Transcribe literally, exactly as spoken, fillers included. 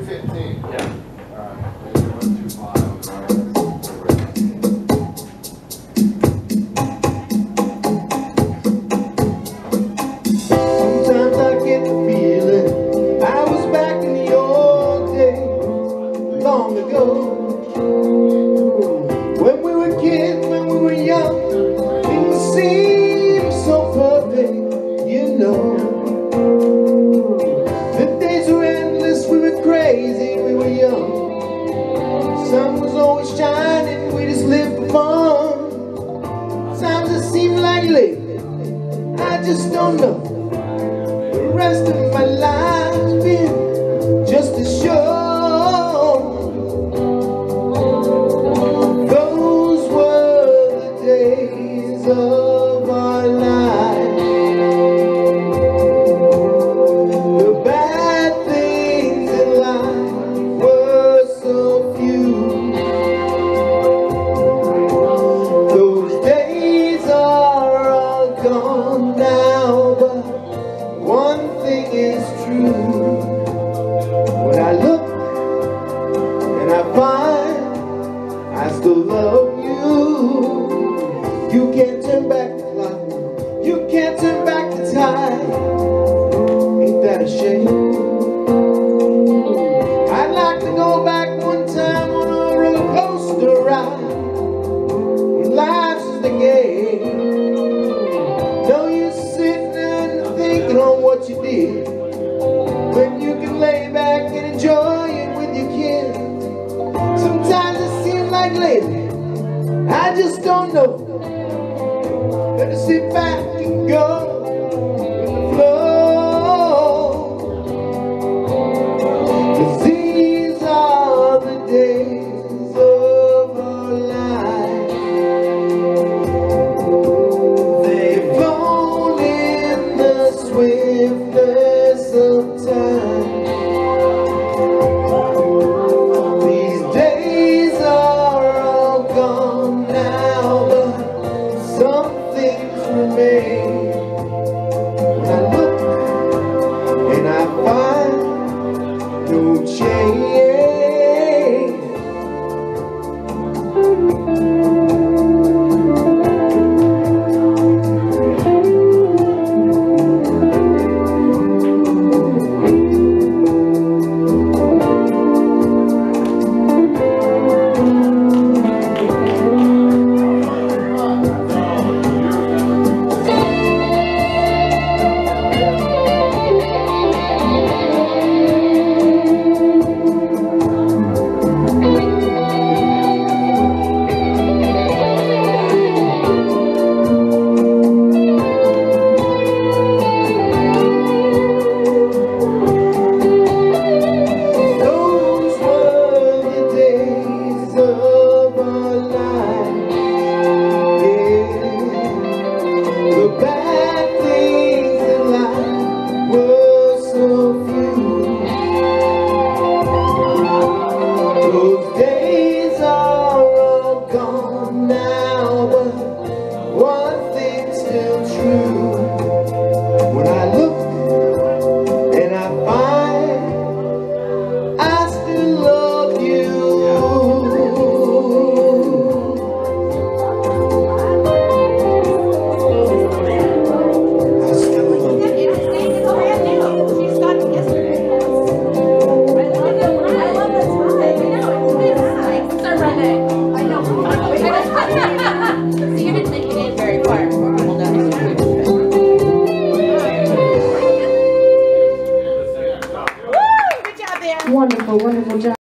fifteen. Yeah. Alright, maybe one through five. Sometimes I get the feeling I was back in the old days, long ago. When we were kids, when we were young, things seemed so perfect, you know. The days were endless, we were crazy, we were young. Sun was always shining, we just lived for fun. Times it seemed like lately, I just don't know. The rest of my life's been just a show. Those were the days of our lives. The bad things in life were so few. Those days are all gone now, but one thing is true. When I look and I find I still love you, you can't turn back the clock, you can't turn back the tide. Ain't that a shame? I'd like to go back one time on a roller coaster ride, when life's just a game. No use sitting and thinking on what you did, when you can lay back and enjoy it with your kids. Sometimes it seems like lately, I just don't know. Better sit back and go with the flow. 'Cause these are the days of our life. They've flown in the swiftness of time. These days are all gone now, but some things remain. When I look and I find no change. Those days are all gone now, but one thing's still true. When I look and I find I still love you. I still love you. Wonderful, wonderful job.